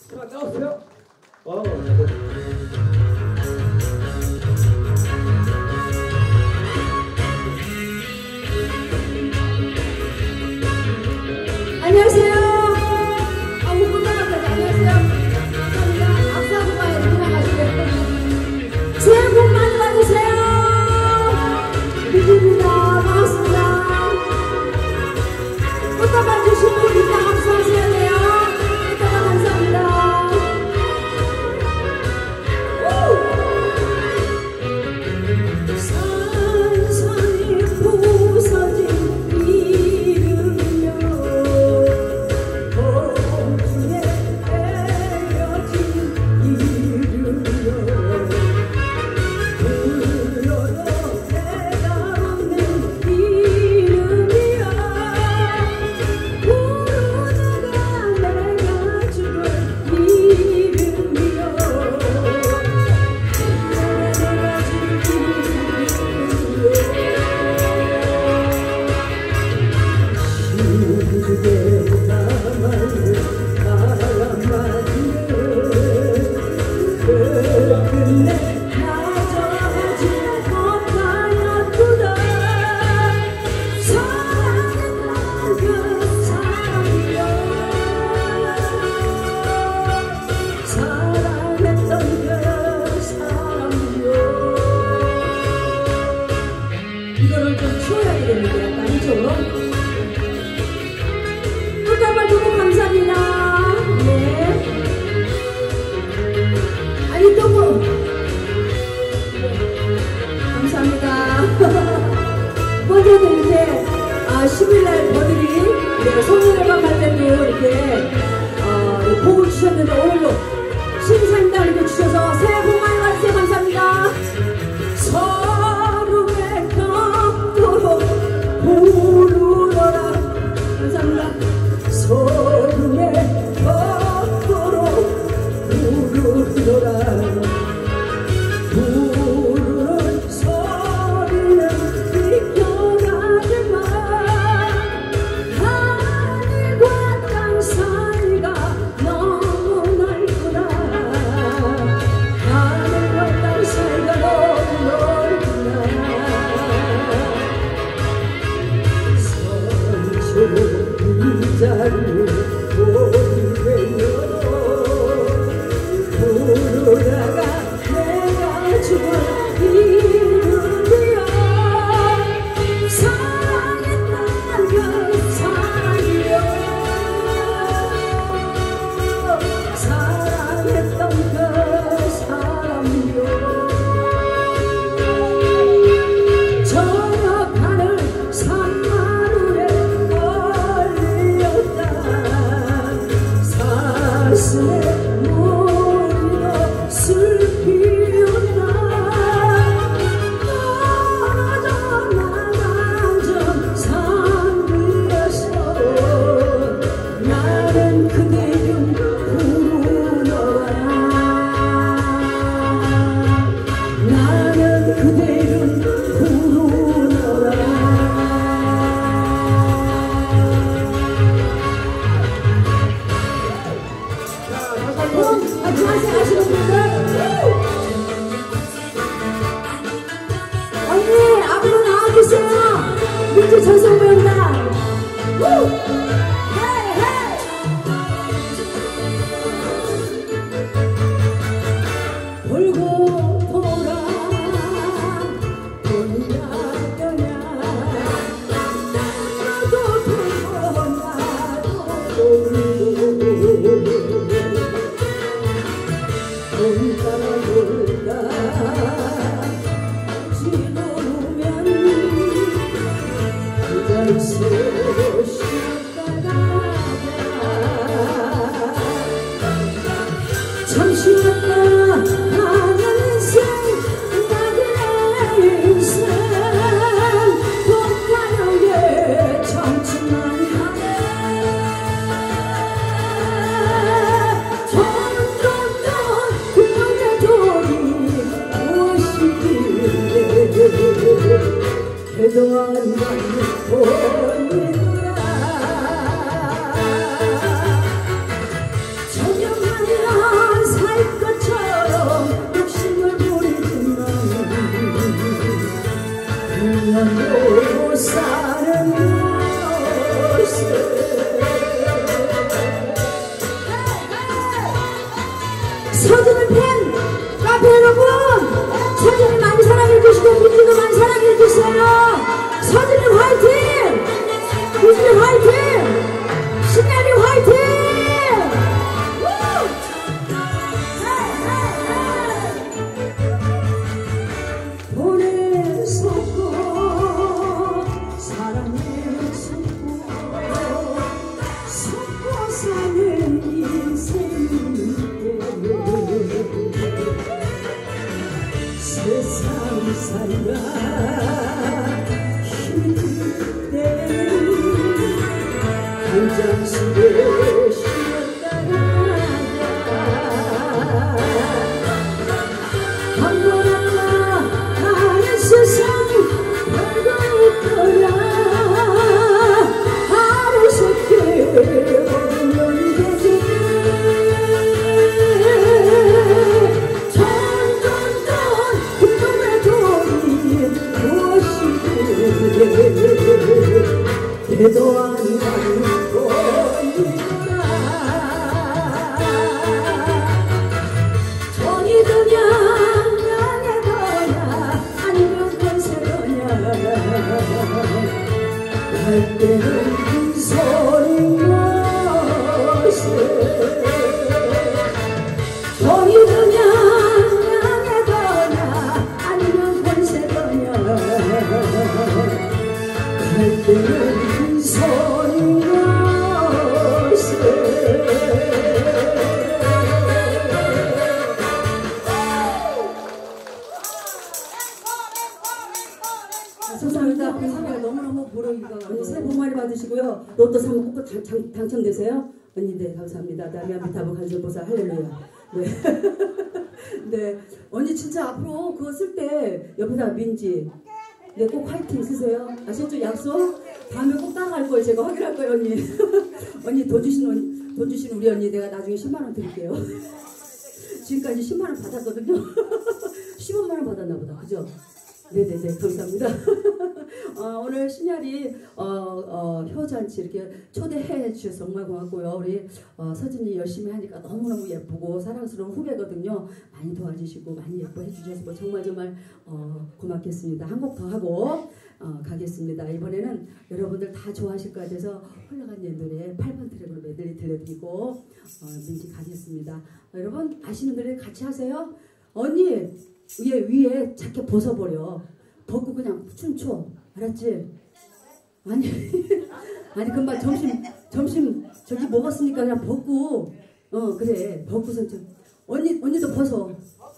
나오세요. 안녕하세요. 못 나갔다. 안녕하세요. 감사합니다. 악수하고 가야 지나가시고요. 새해 복 많이 받으세요. 미기입니다. 반갑습니다. 꽃다발 주신 분 이따 감사하셔야 돼요. 이따가 감사합니다. 산산이 부서진 이름이여 공중에 헤어진 이름이여 불러도 대답 없는 이름이여 부르다가 내가 죽을 이름이여 내가 죽을 그대 나만을 바람맞으며 끝내 나저 하지 못하였구나 사랑했던 그 사람이여 사랑했던 그 사람이여 이거를 좀 치워야 되겠는데 약간 이쪽으로 꽃다발 두고 감사합니다. 네. 아니 또 뭐. 감사합니다. 먼저도 이렇게 10일날 버들이 성인회관 갈 때도 이렇게 복을 주셨는데 오늘도 신사임당 이렇게 주셔서 새해 복 많이 받으세요. 감사합니다. 서름의 벽도로 부르러라. 감사합니다. 서름의 벽도로 부르러라 부르는 소리는 비껴가지마 하늘과 땅 사이가 너무 넓구나 하늘과 땅 사이가 너무 넓구나 선수 이 자리에 오늘도 부르다가 내가 죽을 이름이여 사랑했던 그 사람이여 사랑했던 그 사람이여 저녁 하늘 산마루에 가슴에 머리가 슬피었나 떨어져 나간 저 산 위에서 나는 그대 좀 부르노라 나는 그대 좀 부르노라 중학생 하시는 분들 언니 앞으로 나와주세요. 민주 전성배입니다. 돌고 돌아 돌냐 떠냐 나도 돌고 나도 돌고 온 사람을 그죠? 로또 사면 꼭 당첨되세요? 언니, 네, 감사합니다. 다음에 아미타불 간절보살 할렐루야. 네. 네. 언니 진짜 앞으로 그거 쓸 때 옆에다가 민지. 네, 꼭 화이팅 쓰세요. 아셨죠? 약속? 다음에 꼭 따라갈 거예요. 제가 확인할 거예요, 언니. 언니 돈 주신 우리 언니 내가 나중에 10만원 드릴게요. 지금까지 10만원 받았거든요. 15만원 받았나 보다. 그죠? 네네네. 감사합니다. 오늘 신야리 효잔치 이렇게 초대해 주셔서 정말 고맙고요. 우리 서진이 열심히 하니까 너무너무 예쁘고 사랑스러운 후배거든요. 많이 도와주시고 많이 예뻐해 주셔서 정말 고맙겠습니다. 한 곡 더 하고 가겠습니다. 이번에는 여러분들 다 좋아하실 것 같아서 흘러간 옛 노래 8번 트랙으로 메들리 들려드리고 민지 가겠습니다. 여러분 아시는 노래 같이 하세요. 언니 위에 자켓 벗어버려. 벗고 그냥 춤춰. 알았지? 아니 금방 점심 저기 먹었으니까 그냥 벗고 그래 벗고서 좀 언니도 벗어.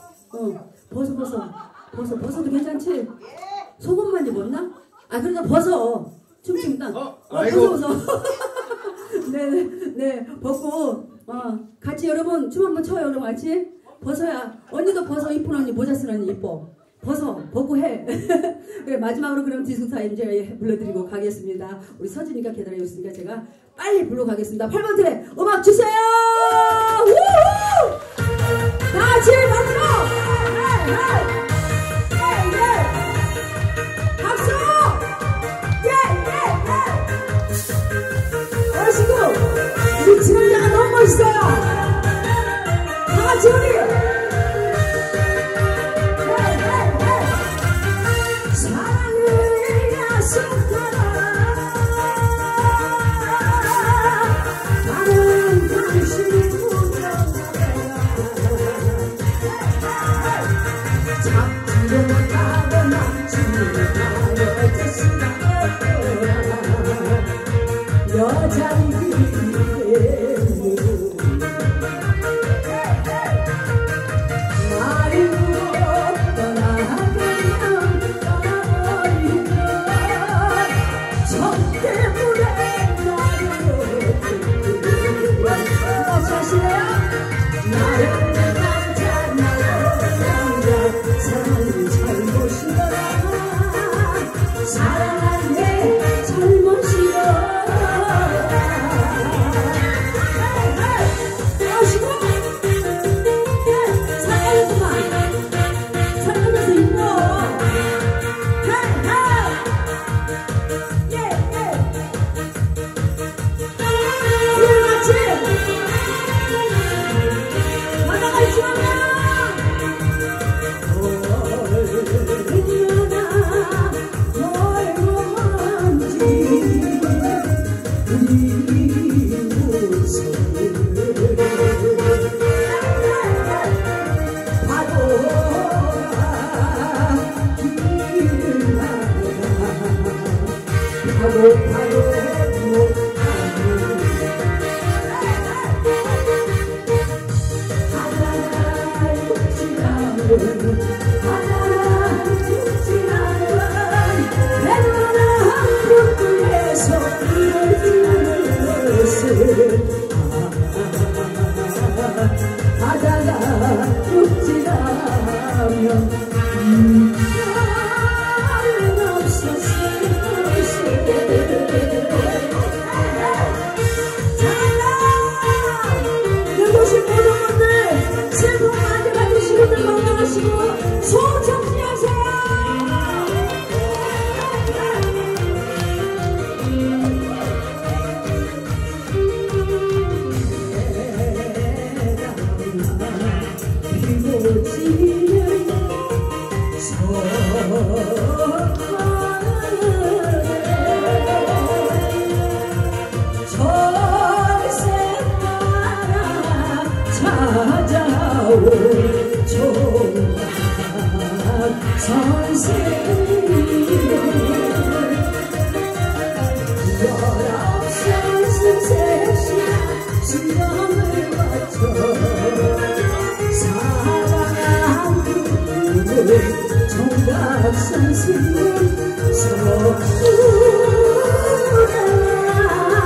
벗어도 괜찮지? 속옷만 입었나? 그래도 벗어. 춤춘다. 벗어. 네 벗고 같이 여러분 춤 한번 춰요. 여러분 같이 벗어야. 언니도 벗어. 이쁜 언니 모자 쓴 언니 이뻐. 벗고 해. 그래 마지막으로 그럼 디스코타임 제가 불러드리고 가겠습니다. 우리 서진이가 기다리고 있으니까 제가 빨리 불러가겠습니다. 8번 트랙 음악 주세요. 우후! 다 같이 박수! 박수! 멋있고 우리 진행자가 너무 멋있어요. 다 같이 우리 정답 선생님 서울아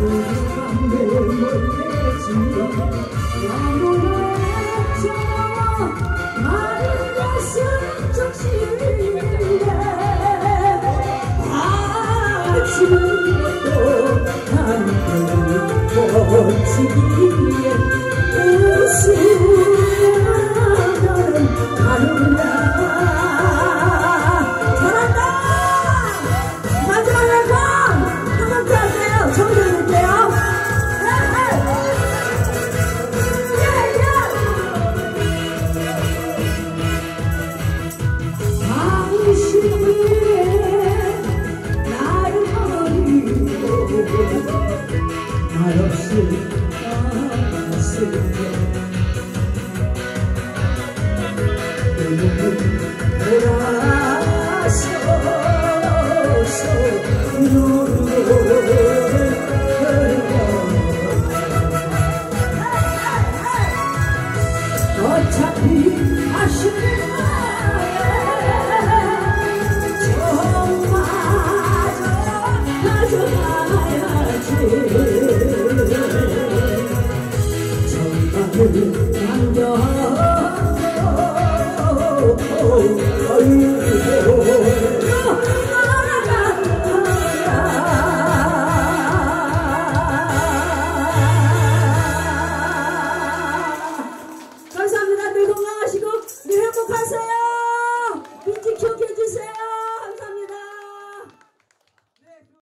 어차피 아쉬운 가져가야지 정말